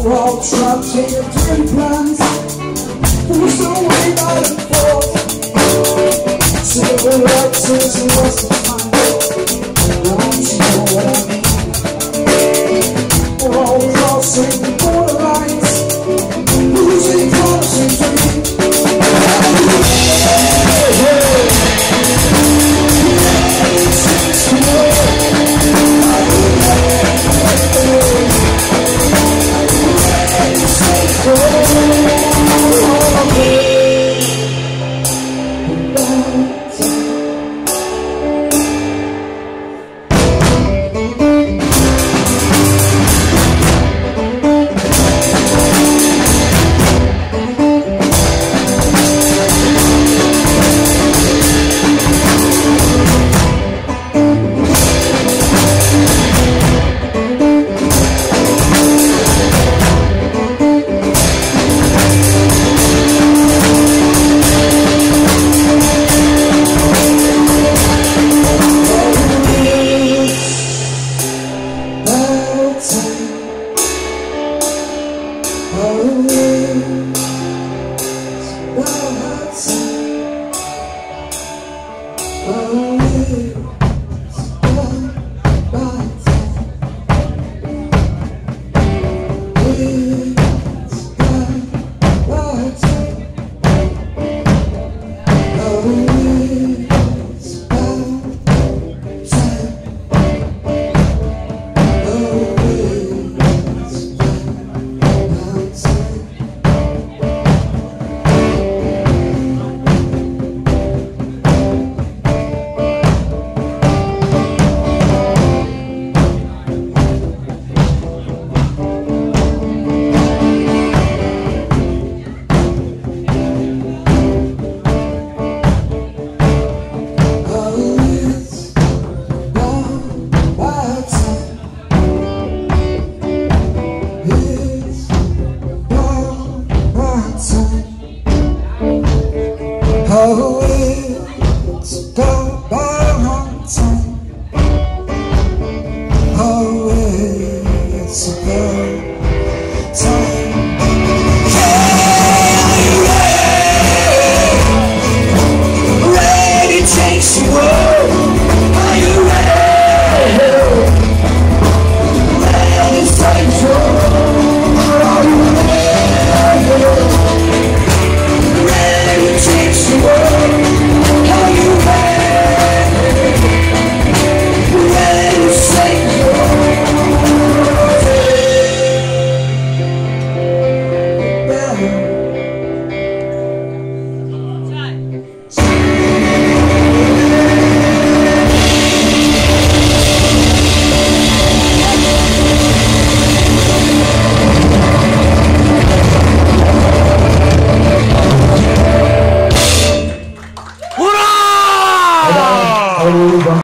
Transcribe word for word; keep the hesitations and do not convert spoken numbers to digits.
We're all trapped in your dirty plans. Who's the way back and forth? Cigarette says he was the time. Don't you know what I mean? We're all crossing the borderlines, losing promising to me. Oh, it's about time. Oh, it's about